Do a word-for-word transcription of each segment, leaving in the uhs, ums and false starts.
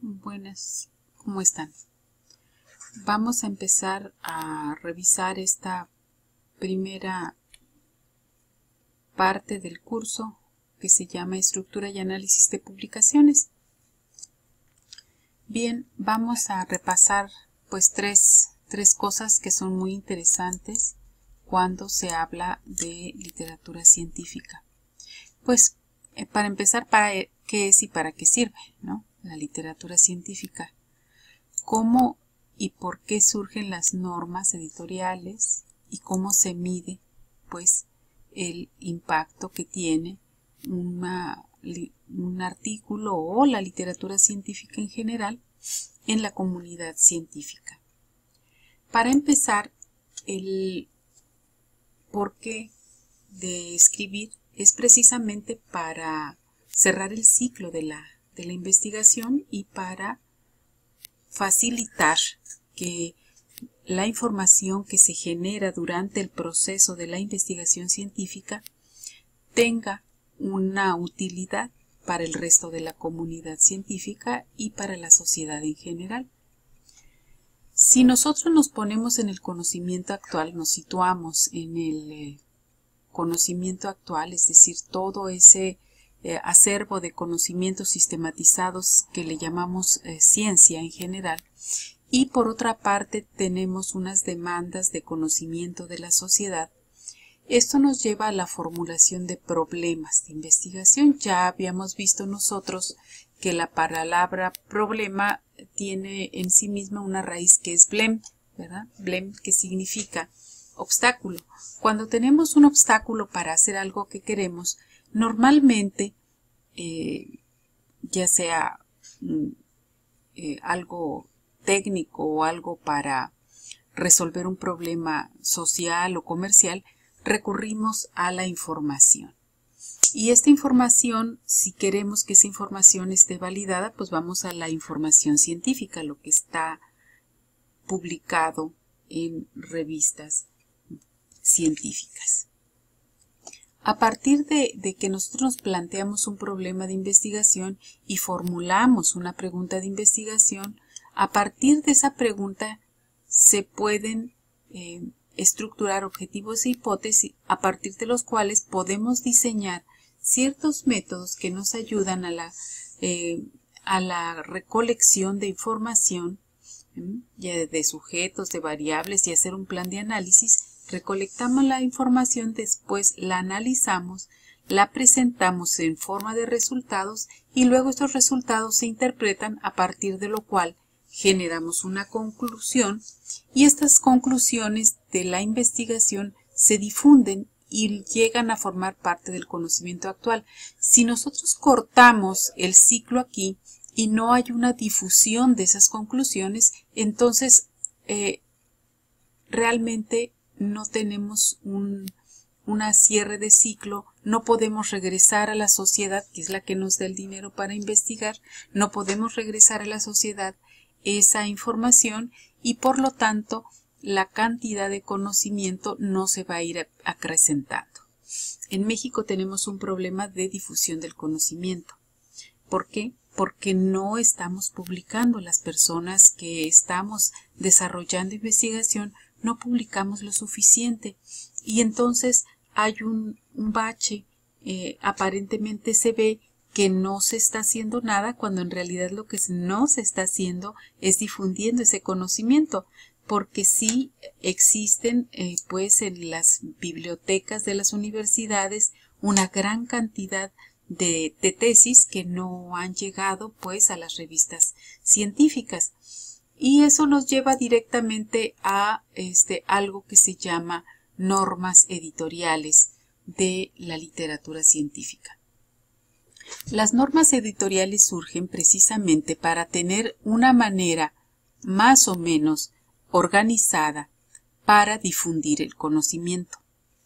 Buenas, ¿cómo están? Vamos a empezar a revisar esta primera parte del curso que se llama Estructura y Análisis de Publicaciones. Bien, vamos a repasar pues tres, tres cosas que son muy interesantes cuando se habla de literatura científica. Pues eh, para empezar, ¿para qué es y para qué sirve, ¿no? La literatura científica? ¿Cómo y por qué surgen las normas editoriales y cómo se mide pues el impacto que tiene una, un artículo o la literatura científica en general en la comunidad científica? Para empezar, el porqué de escribir es precisamente para cerrar el ciclo de la, de la investigación y para facilitar que la información que se genera durante el proceso de la investigación científica tenga una utilidad para el resto de la comunidad científica y para la sociedad en general. Si nosotros nos ponemos en el conocimiento actual, nos situamos en el eh, conocimiento actual, es decir, todo ese eh, acervo de conocimientos sistematizados que le llamamos eh, ciencia en general, y por otra parte tenemos unas demandas de conocimiento de la sociedad. Esto nos lleva a la formulación de problemas de investigación. Ya habíamos visto nosotros que la palabra problema tiene en sí misma una raíz que es blem, ¿verdad? Blem, que significa obstáculo. Cuando tenemos un obstáculo para hacer algo que queremos, normalmente, eh, ya sea eh, algo técnico o algo para resolver un problema social o comercial, recurrimos a la información. Y esta información, si queremos que esa información esté validada, pues vamos a la información científica, lo que está publicado en revistas científicas. A partir de, de que nosotros nos planteamos un problema de investigación y formulamos una pregunta de investigación, a partir de esa pregunta se pueden eh, estructurar objetivos e hipótesis a partir de los cuales podemos diseñar ciertos métodos que nos ayudan a la, eh, a la recolección de información, ¿eh? de sujetos, de variables y hacer un plan de análisis. Recolectamos la información, después la analizamos, la presentamos en forma de resultados y luego estos resultados se interpretan, a partir de lo cual generamos una conclusión y estas conclusiones de la investigación se difunden y llegan a formar parte del conocimiento actual. Si nosotros cortamos el ciclo aquí y no hay una difusión de esas conclusiones, entonces eh, realmente no tenemos un una cierre de ciclo, no podemos regresar a la sociedad, que es la que nos da el dinero para investigar, no podemos regresar a la sociedad esa información y por lo tanto la cantidad de conocimiento no se va a ir acrecentando. En México tenemos un problema de difusión del conocimiento. ¿Por qué? Porque no estamos publicando. Las personas que estamos desarrollando investigación no publicamos lo suficiente y entonces hay un, un bache. Eh, aparentemente se ve que no se está haciendo nada cuando en realidad lo que no se está haciendo es difundiendo ese conocimiento, porque sí existen eh, pues en las bibliotecas de las universidades una gran cantidad de, de tesis que no han llegado pues a las revistas científicas. Y eso nos lleva directamente a este, algo que se llama normas editoriales de la literatura científica. Las normas editoriales surgen precisamente para tener una manera más o menos organizada para difundir el conocimiento.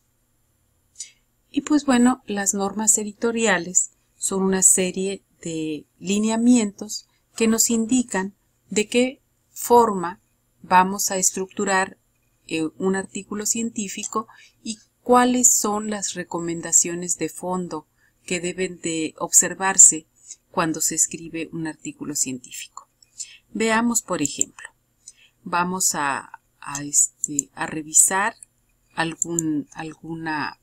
Y pues bueno, las normas editoriales son una serie de lineamientos que nos indican de qué forma vamos a estructurar eh, un artículo científico y cuáles son las recomendaciones de fondo que deben de observarse cuando se escribe un artículo científico. Veamos, por ejemplo, vamos a, a, este, a revisar algún, alguna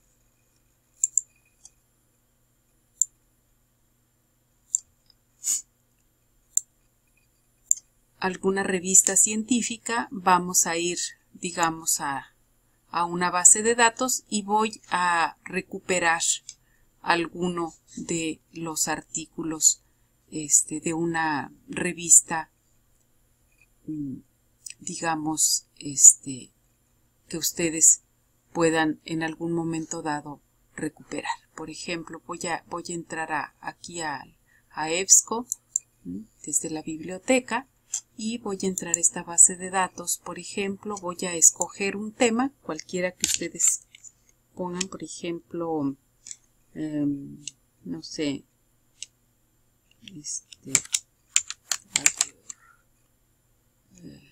alguna revista científica. Vamos a ir, digamos, a, a una base de datos y voy a recuperar alguno de los artículos este, de una revista, digamos, este, que ustedes puedan en algún momento dado recuperar. Por ejemplo, voy a, voy a entrar a, aquí a, a EBSCO desde la biblioteca y voy a entrar a esta base de datos. Por ejemplo, voy a escoger un tema, cualquiera que ustedes pongan, por ejemplo, eh, no sé, este, eh,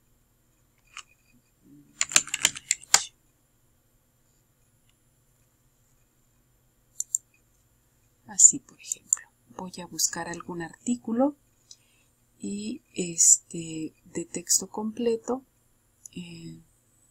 así, por ejemplo, voy a buscar algún artículo y este de texto completo. Eh,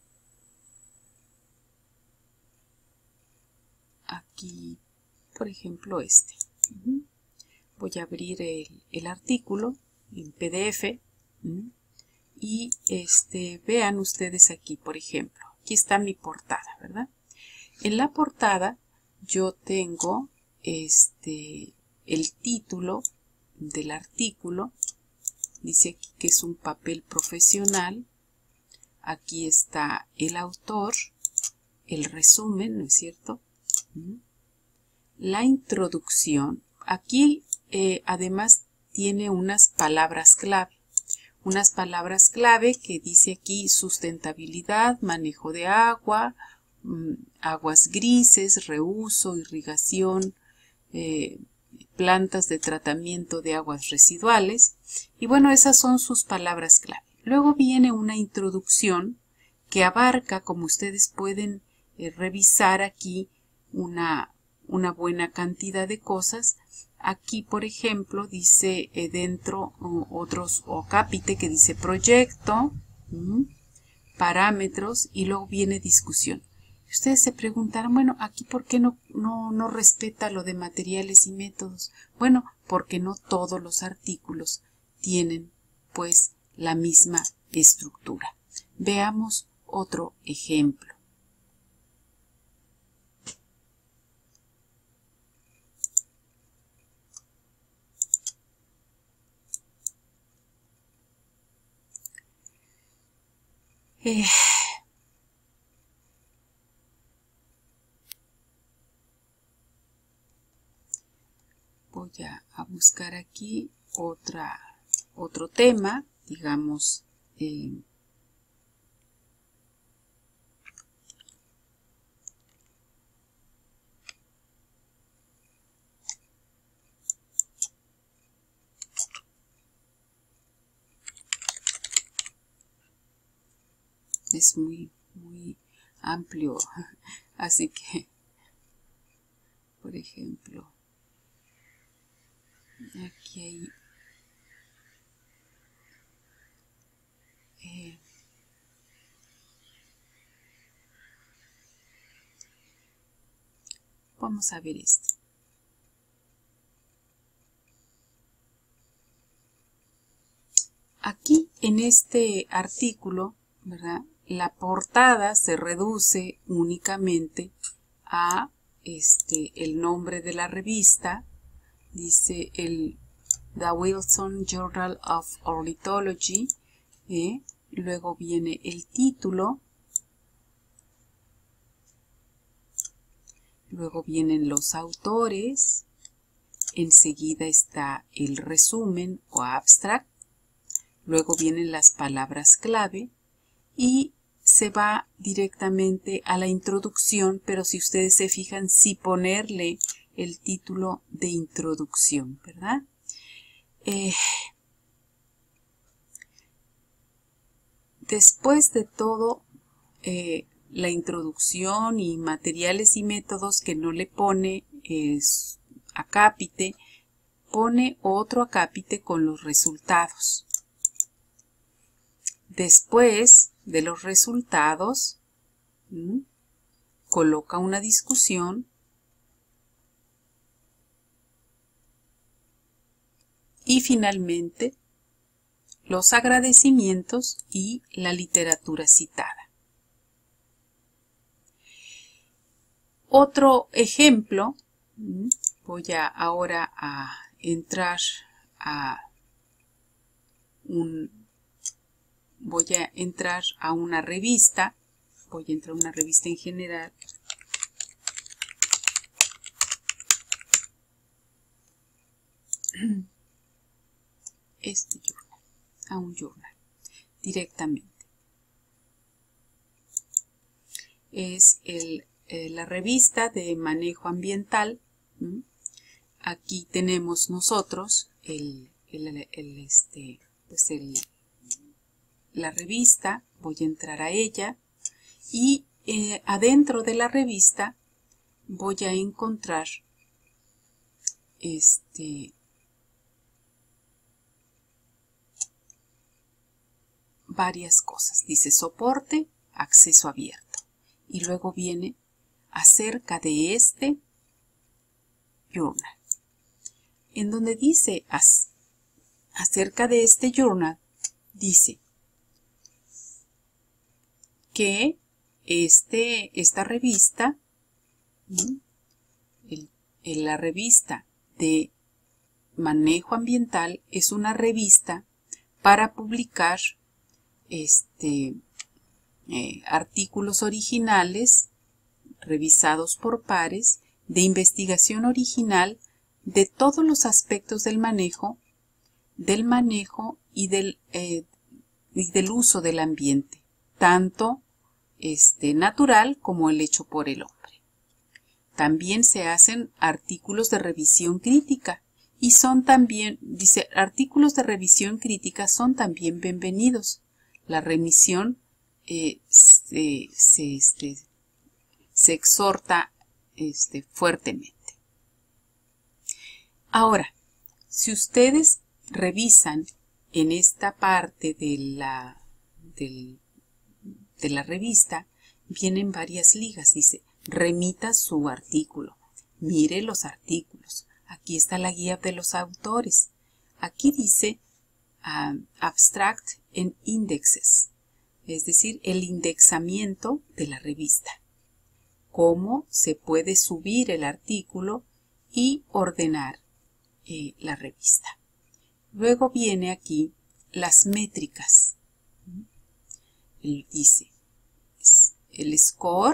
aquí, por ejemplo, este. Uh-huh. Voy a abrir el, el artículo en P D F. Uh-huh. Y este, vean ustedes aquí, por ejemplo, aquí está mi portada, ¿verdad? En la portada yo tengo este, el título del artículo. Dice aquí que es un papel profesional. Aquí está el autor, el resumen, ¿no es cierto? La introducción. Aquí eh, además tiene unas palabras clave. Unas palabras clave que dice aquí sustentabilidad, manejo de agua, mmm, aguas grises, reuso, irrigación, eh, plantas de tratamiento de aguas residuales. Y bueno, esas son sus palabras clave. Luego viene una introducción que abarca, como ustedes pueden eh, revisar aquí, una, una buena cantidad de cosas. Aquí, por ejemplo, dice eh, dentro uh, otros o capite que dice proyecto, uh, parámetros y luego viene discusión. Ustedes se preguntarán, bueno, aquí ¿por qué no, no, no respeta lo de materiales y métodos? Bueno, porque no todos los artículos tienen pues la misma estructura. Veamos otro ejemplo. Eh, voy a, a buscar aquí otra, otro tema, digamos, eh, es muy, muy amplio, así que, por ejemplo, aquí hay eh, vamos a ver este. Aquí en este artículo, ¿verdad? La portada se reduce únicamente a este, el nombre de la revista. Dice el The Wilson Journal of Ornithology. ¿eh? Luego viene el título. Luego vienen los autores. Enseguida está el resumen o abstract. Luego vienen las palabras clave. Y se va directamente a la introducción, pero si ustedes se fijan, sí ponerle el título de introducción, ¿verdad? Eh, después de todo, eh, la introducción y materiales y métodos que no le pone eh, acápite, pone otro acápite con los resultados. Después de los resultados, ¿m? coloca una discusión y finalmente los agradecimientos y la literatura citada. Otro ejemplo, voy a ahora a entrar a un, voy a entrar a una revista, voy a entrar a una revista en general. Este journal, a un journal directamente. Es el, eh, la revista de manejo ambiental. ¿Mm? Aquí tenemos nosotros el, el, el, este, pues el, la revista. Voy a entrar a ella y eh, adentro de la revista voy a encontrar este varias cosas. Dice soporte, acceso abierto. Y luego viene acerca de este journal. En donde dice as, acerca de este journal, dice que este, esta revista, el, el, la revista de manejo ambiental es una revista para publicar este, eh, artículos originales revisados por pares de investigación original de todos los aspectos del manejo, del manejo y del, eh, y del uso del ambiente, tanto este, natural como el hecho por el hombre. También se hacen artículos de revisión crítica y son también, dice, artículos de revisión crítica son también bienvenidos. La remisión eh, se, se, este, se exhorta este, fuertemente. Ahora, si ustedes revisan en esta parte de la, del, de la revista, vienen varias ligas. Dice, remita su artículo, mire los artículos. Aquí está la guía de los autores. Aquí dice um, Abstract and Indexes, es decir, el indexamiento de la revista. Cómo se puede subir el artículo y ordenar eh, la revista. Luego viene aquí las métricas. Él dice el score,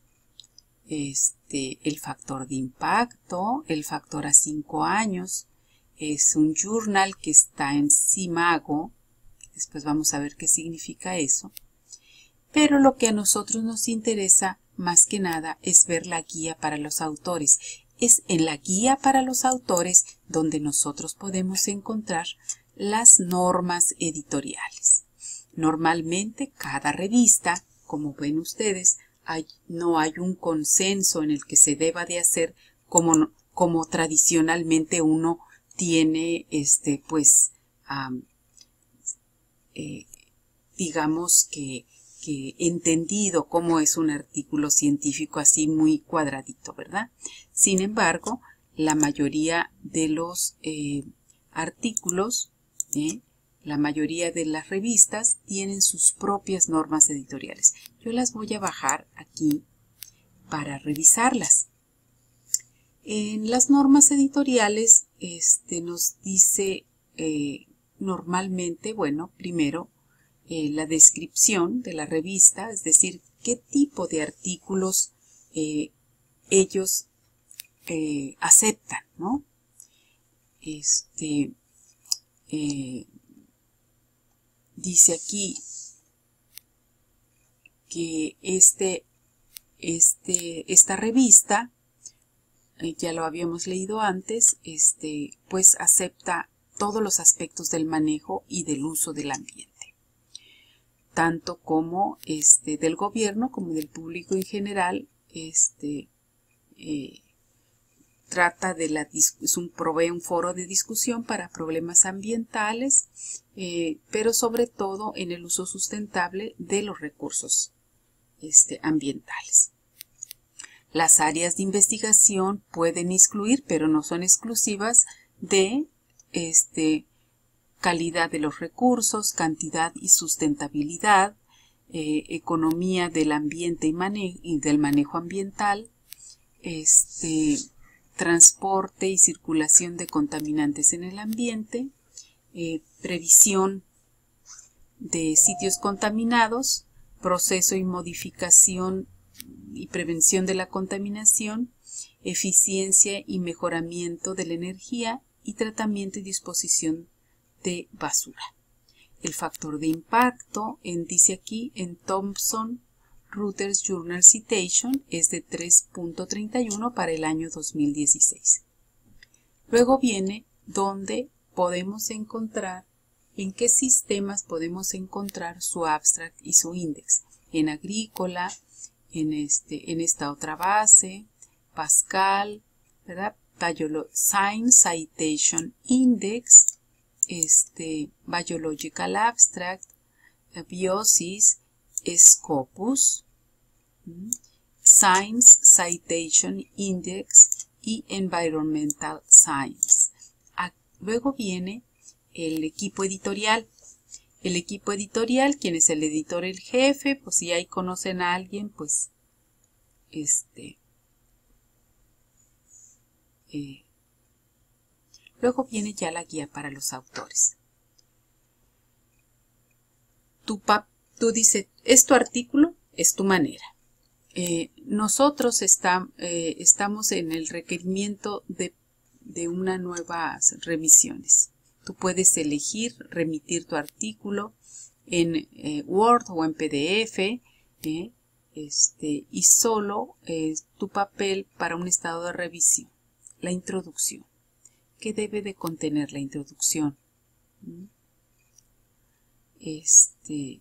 este, el factor de impacto, el factor a cinco años. Es un journal que está en CIMAGO. Después vamos a ver qué significa eso. Pero lo que a nosotros nos interesa más que nada es ver la guía para los autores. Es en la guía para los autores donde nosotros podemos encontrar las normas editoriales. Normalmente cada revista, como ven ustedes, hay, no hay un consenso en el que se deba de hacer como, como tradicionalmente uno tiene, este, pues, um, eh, digamos que, que entendido cómo es un artículo científico así muy cuadradito, ¿verdad? Sin embargo, la mayoría de los eh, artículos, ¿eh? la mayoría de las revistas tienen sus propias normas editoriales. Yo las voy a bajar aquí para revisarlas. En las normas editoriales este, nos dice eh, normalmente, bueno, primero eh, la descripción de la revista, es decir, qué tipo de artículos eh, ellos eh, aceptan, ¿no? Este, eh, dice aquí que este, este, esta revista, eh, ya lo habíamos leído antes, este, pues acepta todos los aspectos del manejo y del uso del ambiente, tanto como este, del gobierno como del público en general. Este, eh, trata de la, es un, provee un foro de discusión para problemas ambientales, eh, pero sobre todo en el uso sustentable de los recursos este, ambientales. Las áreas de investigación pueden incluir, pero no son exclusivas, de este, calidad de los recursos, cantidad y sustentabilidad, eh, economía del ambiente y, mane y del manejo ambiental, este, transporte y circulación de contaminantes en el ambiente, eh, previsión de sitios contaminados, proceso y modificación y prevención de la contaminación, eficiencia y mejoramiento de la energía y tratamiento y disposición de basura. El factor de impacto, en, dice aquí en Thomson Reuters Journal Citation, es de tres punto treinta y uno para el año dos mil dieciséis. Luego viene donde podemos encontrar, en qué sistemas podemos encontrar su abstract y su index. En agrícola, en, este, en esta otra base, Pascal, ¿verdad? Science Citation Index, este, Biological Abstract, Biosis, Scopus, Science Citation Index y Environmental Science. Luego viene el equipo editorial. El equipo editorial, quien es el editor, el jefe, pues si ahí conocen a alguien, pues este. Eh, luego viene ya la guía para los autores. Tu, pap, tú dices, es tu artículo, es tu manera. Eh, nosotros está, eh, estamos en el requerimiento de, de unas nuevas revisiones. Tú puedes elegir remitir tu artículo en eh, Word o en P D F eh, este, y solo eh, tu papel para un estado de revisión. La introducción. ¿Qué debe de contener la introducción? Este,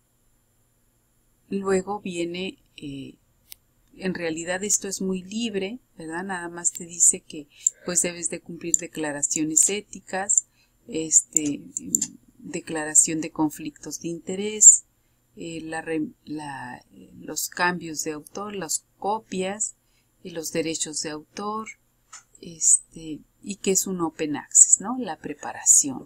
luego viene, eh, en realidad esto es muy libre, ¿verdad? Nada más te dice que pues debes de cumplir declaraciones éticas, este, declaración de conflictos de interés, eh, la, la, los cambios de autor, las copias y los derechos de autor, este, y que es un open access, ¿no? La preparación.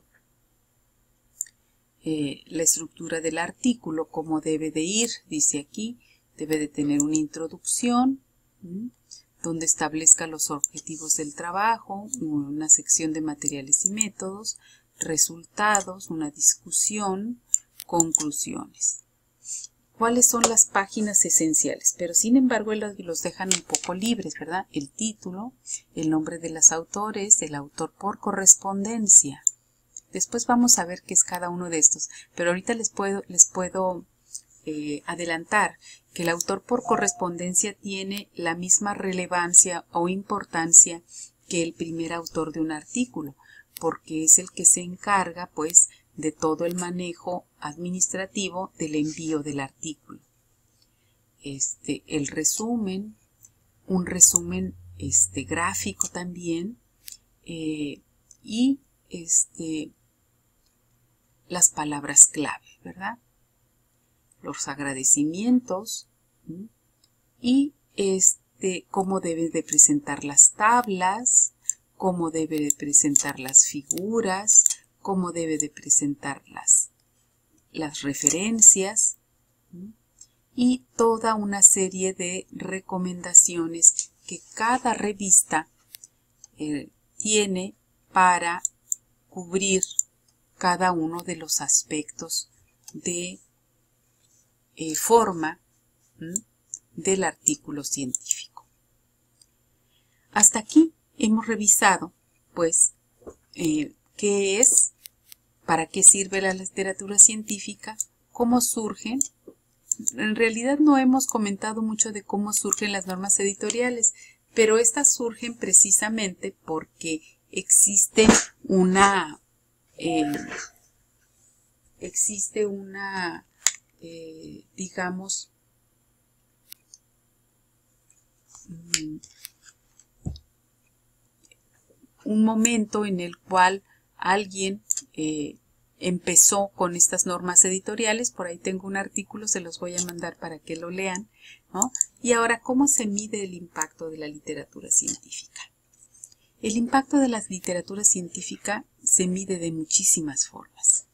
Eh, la estructura del artículo, cómo debe de ir, dice aquí, debe de tener una introducción, ¿m? donde establezca los objetivos del trabajo, una sección de materiales y métodos, resultados, una discusión, conclusiones. ¿Cuáles son las páginas esenciales? Pero sin embargo los dejan un poco libres, ¿verdad? El título, el nombre de los autores, el autor por correspondencia. Después vamos a ver qué es cada uno de estos, pero ahorita les puedo, les puedo eh, adelantar que el autor por correspondencia tiene la misma relevancia o importancia que el primer autor de un artículo, porque es el que se encarga, pues, de todo el manejo administrativo del envío del artículo. Este, el resumen, un resumen este, gráfico también, eh, y este, las palabras clave, ¿verdad? Los agradecimientos, ¿sí? Y este, cómo debe de presentar las tablas, cómo debe de presentar las figuras, cómo debe de presentar las, las referencias, ¿sí? Y toda una serie de recomendaciones que cada revista eh, tiene para cubrir cada uno de los aspectos de eh, forma ¿m? del artículo científico. Hasta aquí hemos revisado, pues, eh, qué es, para qué sirve la literatura científica, cómo surgen. En realidad no hemos comentado mucho de cómo surgen las normas editoriales, pero estas surgen precisamente porque existe una eh, existe una eh, digamos un momento en el cual alguien eh, empezó con estas normas editoriales. Por ahí tengo un artículo, se los voy a mandar para que lo lean, ¿no? Y ahora, ¿cómo se mide el impacto de la literatura científica? El impacto de la literatura científica se mide de muchísimas formas.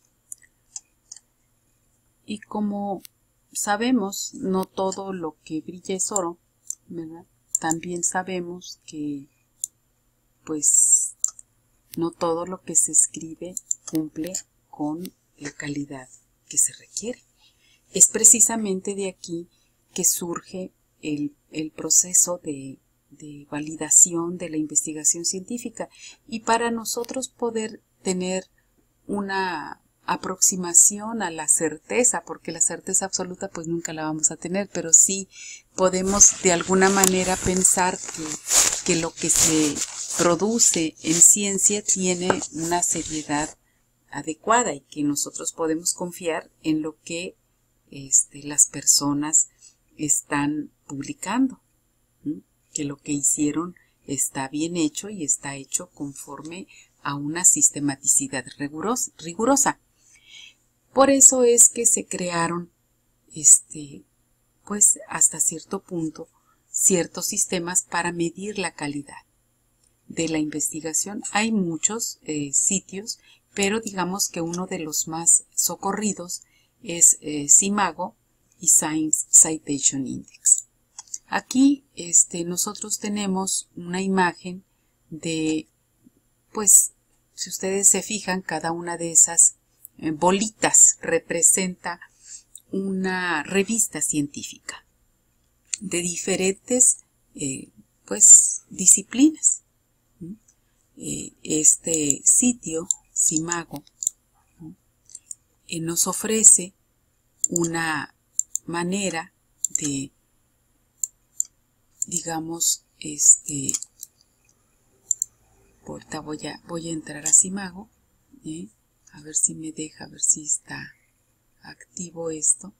Y como sabemos, no todo lo que brilla es oro, ¿verdad? También sabemos que, pues, no todo lo que se escribe cumple con la calidad que se requiere. Es precisamente de aquí que surge el, el proceso de, de validación de la investigación científica. Y para nosotros poder tener una aproximación a la certeza, porque la certeza absoluta pues nunca la vamos a tener, pero sí podemos de alguna manera pensar que, que lo que se produce en ciencia tiene una seriedad adecuada y que nosotros podemos confiar en lo que este, las personas están publicando, ¿sí? Que lo que hicieron está bien hecho y está hecho conforme a una sistematicidad rigurosa. rigurosa. Por eso es que se crearon, este, pues hasta cierto punto, ciertos sistemas para medir la calidad de la investigación. Hay muchos eh, sitios, pero digamos que uno de los más socorridos es eh, SCImago y Science Citation Index. Aquí este, nosotros tenemos una imagen de, pues, si ustedes se fijan, cada una de esas eh, bolitas representa una revista científica de diferentes eh, pues, disciplinas. Eh, este sitio, SCImago, ¿no? eh, nos ofrece una manera de, digamos, este, ahorita voy a, voy a entrar a SCImago, ¿eh? A ver si me deja, a ver si está activo esto.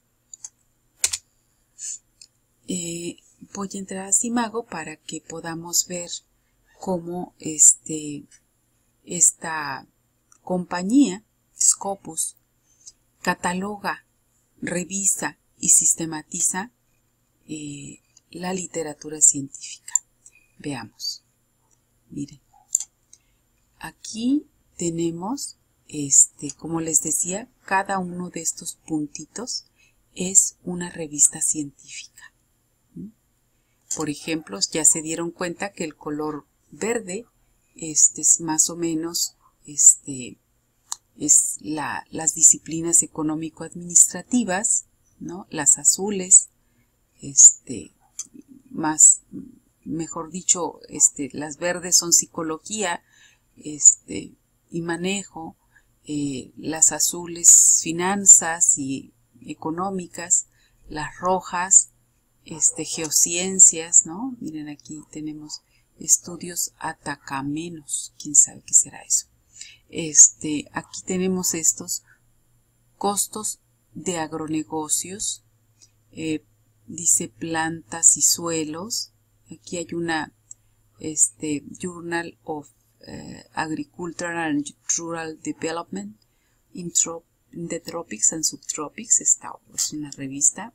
Eh, voy a entrar a SCImago para que podamos ver cómo este, esta compañía, Scopus, cataloga, revisa y sistematiza eh, la literatura científica. Veamos. Miren. Aquí tenemos, este, como les decía, cada uno de estos puntitos es una revista científica. ¿Mm? Por ejemplo, ya se dieron cuenta que el color verde este, es más o menos este, es la, las disciplinas económico-administrativas, ¿no? Las azules, este, más, mejor dicho, este, las verdes son psicología este, y manejo, eh, las azules finanzas y económicas, las rojas, este, geociencias, ¿no? Miren, aquí tenemos estudios atacamenos, quién sabe qué será eso. Este, aquí tenemos estos costos de agronegocios, eh, dice plantas y suelos. Aquí hay una este, Journal of uh, Agricultural and Rural Development in, trop in the Tropics and Subtropics. Esta es una revista.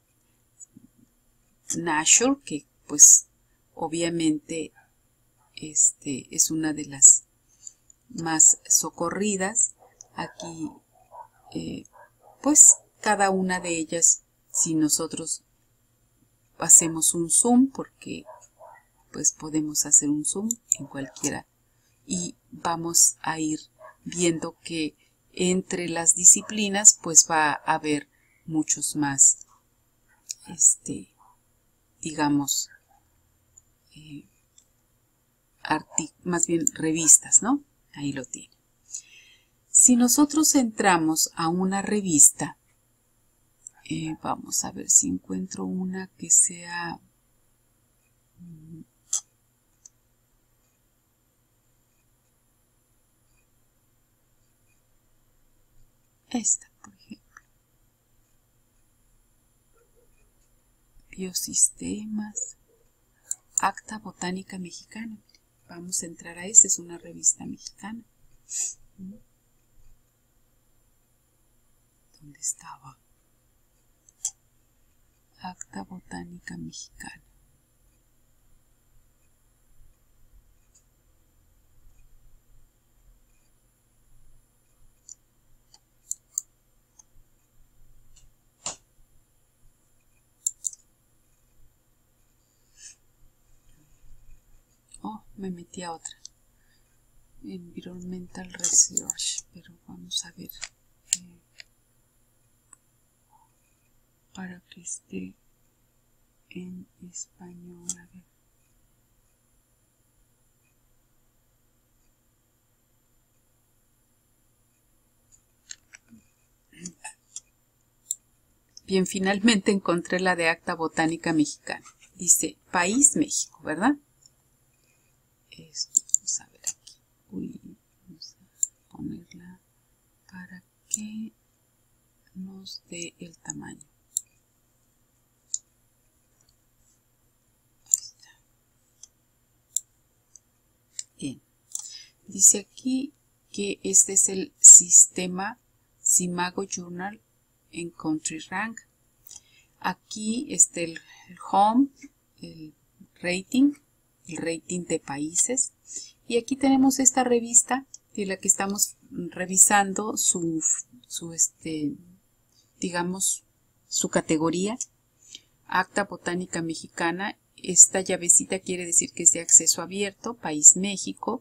Nature, que pues obviamente este, es una de las más socorridas. Aquí eh, pues cada una de ellas, si nosotros hacemos un zoom, porque pues podemos hacer un zoom en cualquiera y vamos a ir viendo que entre las disciplinas pues va a haber muchos más este digamos eh, más bien revistas, ¿no? Ahí lo tiene. Si nosotros entramos a una revista, eh, vamos a ver si encuentro una que sea esta, por ejemplo. Biosistemas, Acta Botánica Mexicana. vamos a entrar a esta, es una revista mexicana. ¿Dónde estaba? Acta Botánica Mexicana. Oh, me metí a otra. Environmental Research, pero vamos a ver. Eh, para que esté en español, a ver. Bien, finalmente encontré la de Acta Botánica Mexicana. Dice País México, ¿verdad? Esto, vamos a ver aquí. Uy, vamos a ponerla para que nos dé el tamaño. Ahí está. Bien. Dice aquí que este es el sistema Simago Journal en Country Rank. Aquí está el, el home, el rating, el rating de países. Y aquí tenemos esta revista de la que estamos revisando su, su este, digamos, su categoría. Acta Botánica Mexicana. Esta llavecita quiere decir que es de acceso abierto, País México.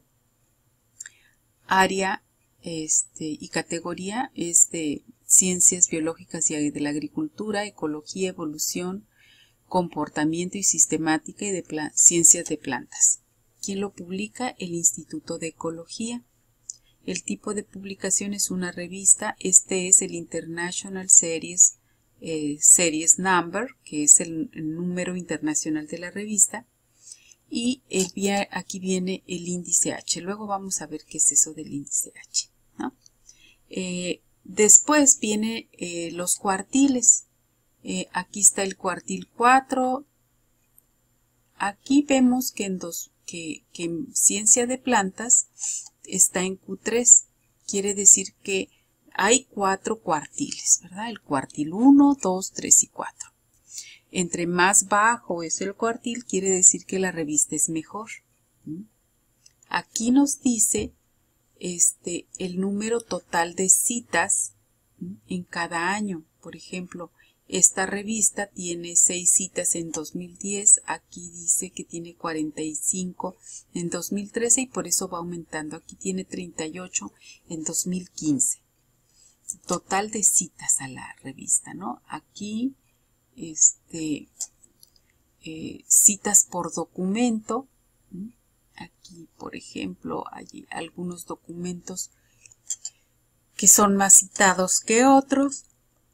Área este, y categoría es de Ciencias Biológicas y de la Agricultura, Ecología, Evolución, Comportamiento y Sistemática y de Ciencias de Plantas. ¿Quién lo publica? El Instituto de Ecología. El tipo de publicación es una revista. Este es el International Series, eh, Series Number, que es el, el número internacional de la revista. Y el, aquí viene el índice H. Luego vamos a ver qué es eso del índice H, ¿no? Eh, después viene eh, los cuartiles. Eh, aquí está el cuartil cuatro. Aquí vemos que en, dos, que, que en Ciencia de Plantas está en Q tres. Quiere decir que hay cuatro cuartiles, ¿verdad? El cuartil uno, dos, tres y cuatro. Entre más bajo es el cuartil, quiere decir que la revista es mejor. ¿Mm? Aquí nos dice este, el número total de citas, ¿mm?, en cada año. Por ejemplo, esta revista tiene seis citas en dos mil diez. Aquí dice que tiene cuarenta y cinco en dos mil trece y por eso va aumentando. Aquí tiene treinta y ocho en dos mil quince. Total de citas a la revista, ¿no? Aquí Este, eh, citas por documento. Aquí, por ejemplo, hay algunos documentos que son más citados que otros.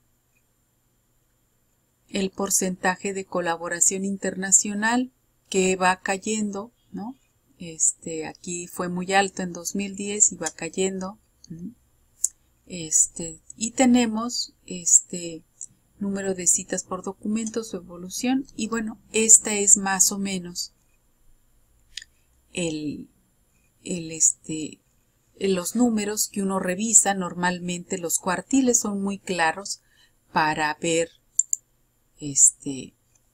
El porcentaje de colaboración internacional que va cayendo, ¿no? Este, aquí fue muy alto en dos mil diez y va cayendo. Este, y tenemos este número de citas por documento, su evolución, y bueno, esta es más o menos el, el este, los números que uno revisa. Normalmente los cuartiles son muy claros para ver este.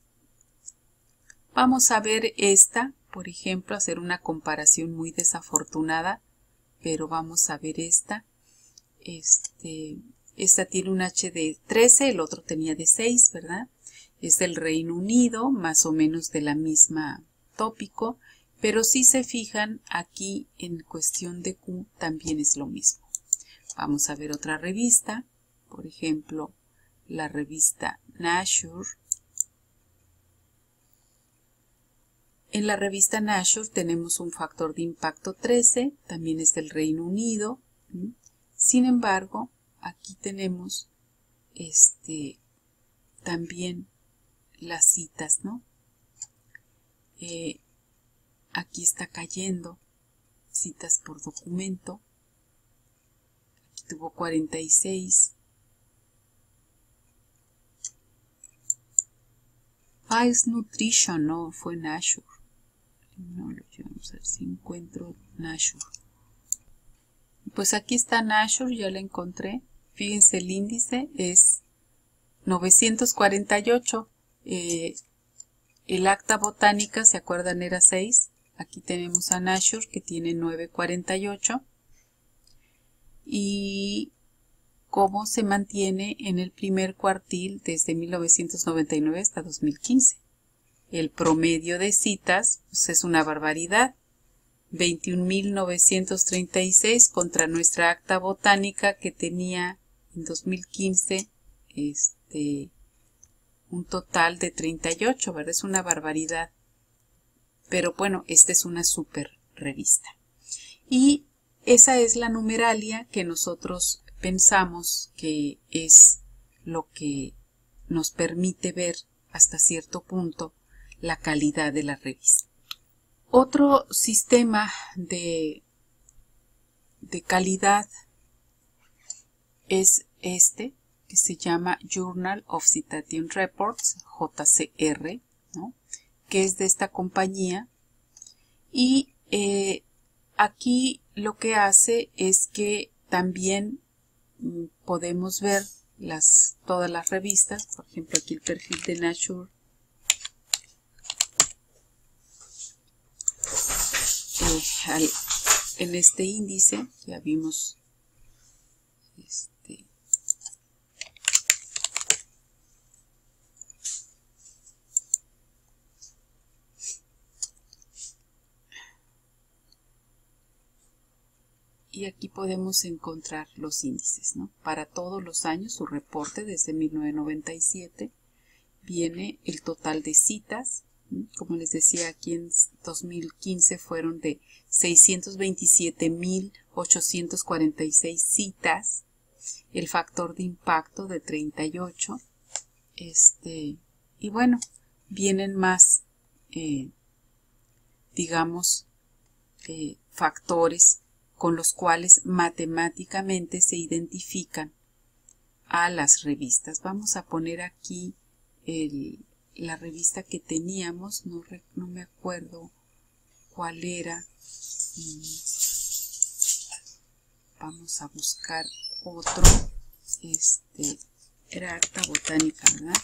Vamos a ver esta, por ejemplo, hacer una comparación muy desafortunada, pero vamos a ver esta. Este. Esta tiene un H de trece, el otro tenía de seis, ¿verdad? Es del Reino Unido, más o menos de la misma tópico, pero si se fijan aquí en cuestión de Q también es lo mismo. Vamos a ver otra revista, por ejemplo, la revista Nature. En la revista Nature tenemos un factor de impacto trece, también es del Reino Unido. Sin embargo, aquí tenemos este, también las citas, ¿no? Eh, aquí está cayendo citas por documento. Aquí tuvo cuarenta y seis. Vice Nutrition, no, fue Nature. Vamos a ver si encuentro Nashur. Pues aquí está Nashur, ya la encontré. Fíjense, el índice es novecientos cuarenta y ocho. Eh, el acta botánica, ¿se acuerdan? Era seis. Aquí tenemos a Nashur que tiene nueve cuarenta y ocho. Y cómo se mantiene en el primer cuartil desde mil novecientos noventa y nueve hasta dos mil quince. El promedio de citas pues, es una barbaridad. veintiún mil novecientos treinta y seis contra nuestra acta botánica que tenía en dos mil quince este, un total de treinta y ocho, ¿verdad? Es una barbaridad. Pero bueno, esta es una super revista. Y esa es la numeralia que nosotros pensamos que es lo que nos permite ver hasta cierto punto la calidad de la revista. Otro sistema de, de calidad es este, que se llama Journal of Citation Reports, J C R, ¿no? Que es de esta compañía. Y eh, aquí lo que hace es que también mm, podemos ver las, todas las revistas. Por ejemplo, aquí el perfil de Nashur. Eh, al, en este índice ya vimos este, y aquí podemos encontrar los índices, ¿no? Para todos los años, su reporte desde mil novecientos noventa y siete viene el total de citas. Como les decía, aquí en dos mil quince fueron de seiscientos veintisiete mil ochocientos cuarenta y seis citas, el factor de impacto de treinta y ocho, este, y bueno, vienen más, eh, digamos, eh, factores con los cuales matemáticamente se identifican a las revistas. Vamos a poner aquí el la revista que teníamos, no, no me acuerdo cuál era. Vamos a buscar otro. Este era Acta Botánica, ¿verdad?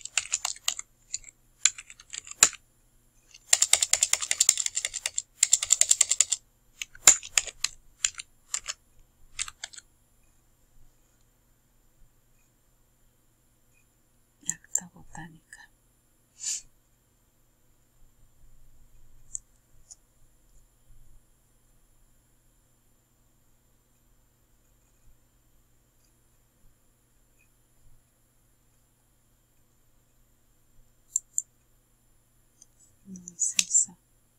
Acta Botánica. No es esa.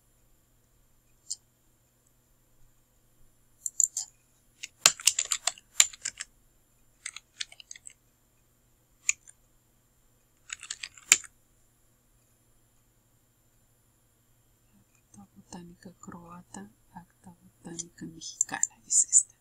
Acta Botánica Croata, Acta Botánica Mexicana, es esta.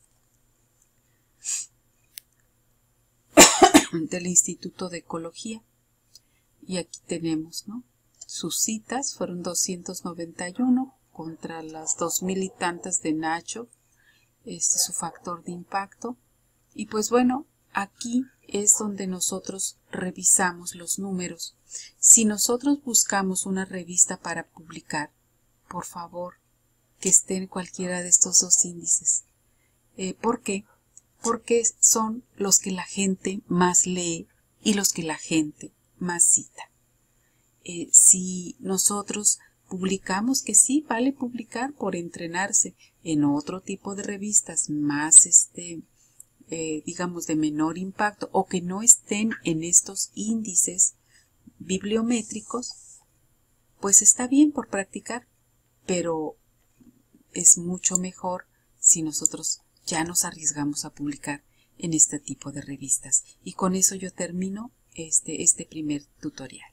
Del Instituto de Ecología. Y aquí tenemos, ¿no? Sus citas fueron doscientos noventa y uno contra las dos mil y tantas de Nacho. Este es su factor de impacto. Y pues bueno, aquí es donde nosotros revisamos los números. Si nosotros buscamos una revista para publicar, por favor, que esté en cualquiera de estos dos índices. Eh, ¿Por qué? Porque son los que la gente más lee y los que la gente más cita. Eh, si nosotros publicamos, que sí vale publicar por entrenarse en otro tipo de revistas más, este, eh, digamos, de menor impacto o que no estén en estos índices bibliométricos, pues está bien por practicar, pero es mucho mejor si nosotros ya nos arriesgamos a publicar en este tipo de revistas. Y con eso yo termino este, este primer tutorial.